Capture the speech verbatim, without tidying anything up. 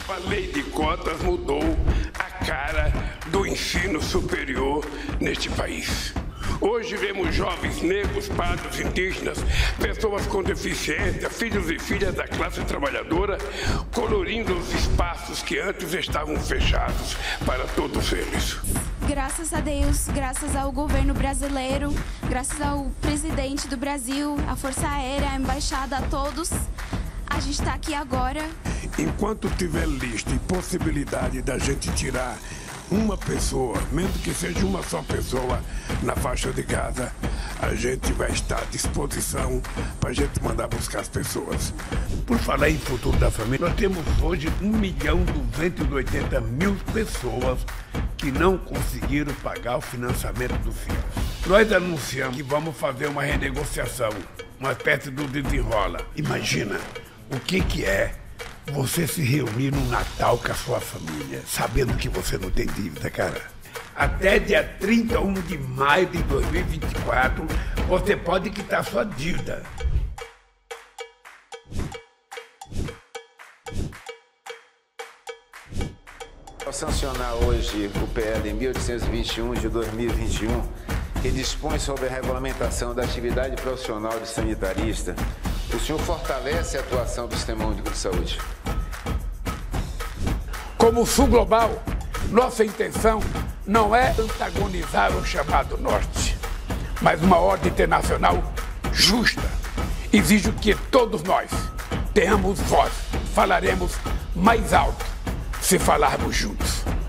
A lei de cotas mudou a cara do ensino superior neste país. Hoje vemos jovens negros, pardos, indígenas, pessoas com deficiência, filhos e filhas da classe trabalhadora, colorindo os espaços que antes estavam fechados para todos eles. Graças a Deus, graças ao governo brasileiro, graças ao presidente do Brasil, à Força Aérea, à Embaixada, a todos, a gente está aqui agora. Enquanto tiver lista e possibilidade da gente tirar uma pessoa, mesmo que seja uma só pessoa na faixa de Gaza, a gente vai estar à disposição para a gente mandar buscar as pessoas. Por falar em futuro da família, nós temos hoje um milhão duzentos e oitenta mil pessoas que não conseguiram pagar o financiamento dos filhos. Nós anunciamos que vamos fazer uma renegociação, uma espécie do desenrola. Imagina o que que é você se reunir no Natal com a sua família, sabendo que você não tem dívida, cara. Até dia trinta e um de maio de dois mil e vinte e quatro, você pode quitar sua dívida. Ao sancionar hoje o P L mil oitocentos e vinte e um de dois mil e vinte e um, que dispõe sobre a regulamentação da atividade profissional de sanitarista, o senhor fortalece a atuação do Sistema Único de Saúde? Como Sul Global, nossa intenção não é antagonizar o chamado Norte, mas uma ordem internacional justa. Exijo que todos nós tenhamos voz, falaremos mais alto se falarmos juntos.